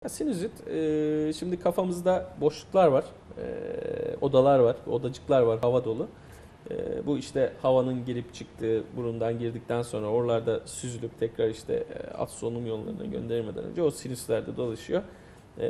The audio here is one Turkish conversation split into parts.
Ya sinüzit, şimdi kafamızda boşluklar var, odalar var, odacıklar var, hava dolu. Bu işte havanın girip çıktığı, burundan girdikten sonra oralarda süzülüp tekrar işte alt solunum yollarına gönderilmeden önce o sinüslerde dolaşıyor. E,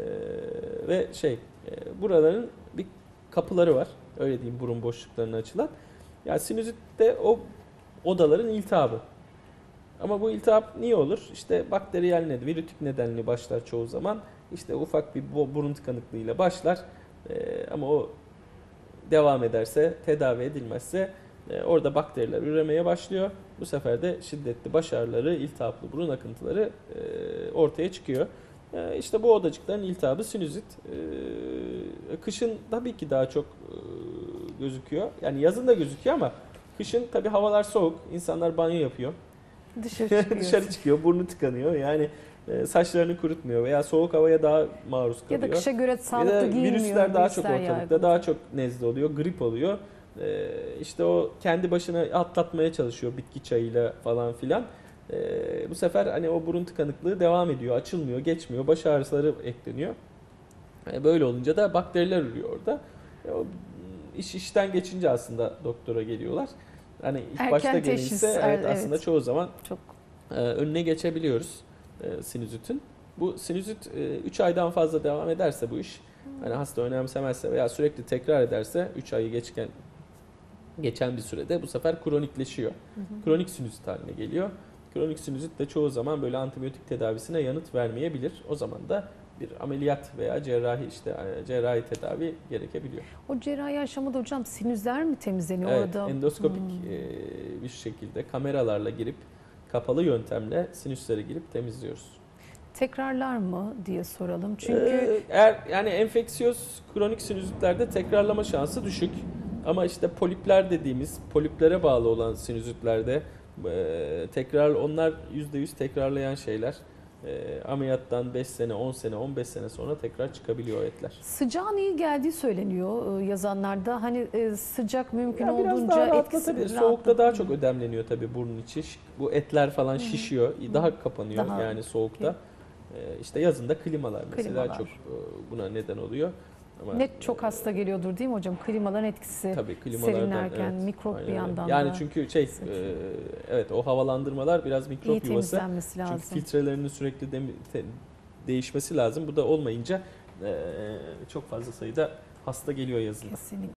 ve buraların bir kapıları var, öyle diyeyim, burun boşluklarına açılan. Yani sinüzit de o odaların iltihabı. Ama bu iltihap niye olur? İşte bakteriyel neden, virütik nedenli başlar çoğu zaman. İşte ufak bir burun tıkanıklığıyla başlar. Ama o devam ederse, tedavi edilmezse orada bakteriler üremeye başlıyor. Bu sefer de şiddetli baş ağrıları, iltihaplı burun akıntıları ortaya çıkıyor. İşte bu odacıkların iltihabı sinüzit. Kışın tabii ki daha çok gözüküyor. Yani yazın da gözüküyor ama kışın tabii havalar soğuk, insanlar banyo yapıyor. Dışarı çıkıyor. Dışarı çıkıyor, burnu tıkanıyor. Yani saçlarını kurutmuyor veya soğuk havaya daha maruz kalıyor. Ya da kışa göre Ya sağlıklı da giyinmiyor. virüsler daha çok virüsler ortalıkta, yaygın. daha çok nezle oluyor, grip oluyor. İşte o kendi başına atlatmaya çalışıyor bitki çayıyla falan filan. Bu sefer hani o burun tıkanıklığı devam ediyor, açılmıyor, geçmiyor, baş ağrıları ekleniyor. Böyle olunca da bakteriler ürüyor orada. O iş işten geçince aslında doktora geliyorlar. Hani ilk Erken başta teşhis, gelirse evet, aslında evet. çoğu zaman Çok önüne geçebiliyoruz sinüzitin. Bu sinüzit 3 aydan fazla devam ederse bu iş, hani hasta önemsemezse veya sürekli tekrar ederse 3 ayı geçen bir sürede bu sefer kronikleşiyor. Kronik sinüzit haline geliyor. Kronik sinüzit de çoğu zaman böyle antibiyotik tedavisine yanıt vermeyebilir. O zaman da bir ameliyat veya cerrahi tedavi gerekebiliyor. O cerrahi aşamada hocam sinüzler mi temizleniyor Evet, orada? endoskopik bir şekilde kameralarla girip kapalı yöntemle sinüslere girip temizliyoruz. Tekrarlar mı diye soralım. Çünkü Eğer yani enfeksiyöz kronik sinüzitlerde tekrarlama şansı düşük. Ama işte polipler dediğimiz poliplere bağlı olan sinüzitlerde onlar %100 tekrarlayan şeyler. Ameliyattan 5 sene, 10 sene, 15 sene sonra tekrar çıkabiliyor o etler. sıcağın iyi geldiği söyleniyor yazanlarda. Hani sıcak mümkün Ya biraz olduğunca daha etkisi rahatlatabilir. Soğukta daha çok ödemleniyor tabii burnun içi. Bu etler falan şişiyor. Daha kapanıyor Daha- yani soğukta. İşte yazında klimalar mesela Klimalar. çok buna neden oluyor. Ama Net çok hasta geliyordur değil mi hocam? Klimaların etkisi tabii klimalardan, serinlerken evet, mikrop aynen bir öyle. yandan Yani da. çünkü evet, o havalandırmalar biraz mikrop İyi yuvası. temizlenmesi lazım. Çünkü filtrelerinin sürekli değişmesi lazım. Bu da olmayınca çok fazla sayıda hasta geliyor yazın. Kesinlikle.